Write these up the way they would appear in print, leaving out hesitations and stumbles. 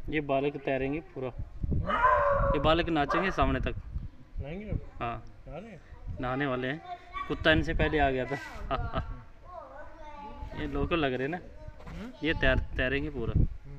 ये बालक तैरेंगे पूरा, ये बालक नाचेंगे सामने तक। हाँ नहाने वाले हैं, कुत्ता इनसे पहले आ गया था। ये लोकल लग रहे हैं ना, ये तैरेंगे पूरा।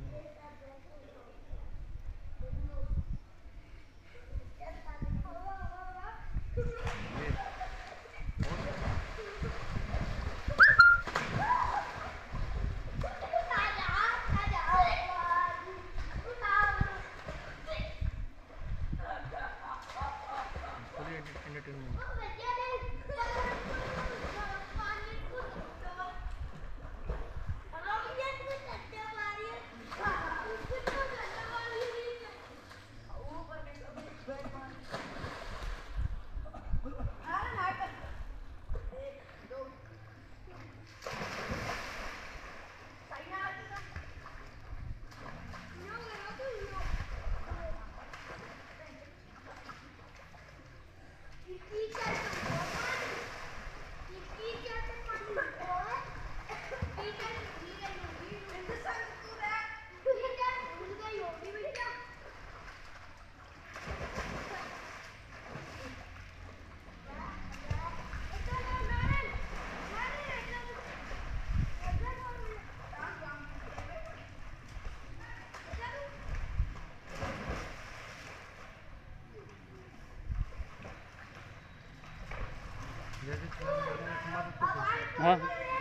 हाँ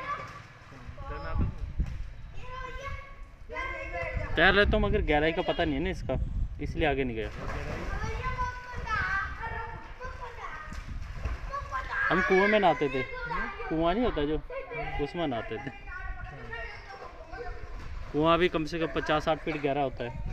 तैर लेता हूँ, मगर गहराई का पता नहीं है ना इसका, इसलिए आगे नहीं गया। हम कुएं में नहाते थे, कुआं नहीं होता जो, उसमें नहाते थे। कुआं भी कम से कम 50-60 फीट गहरा होता है।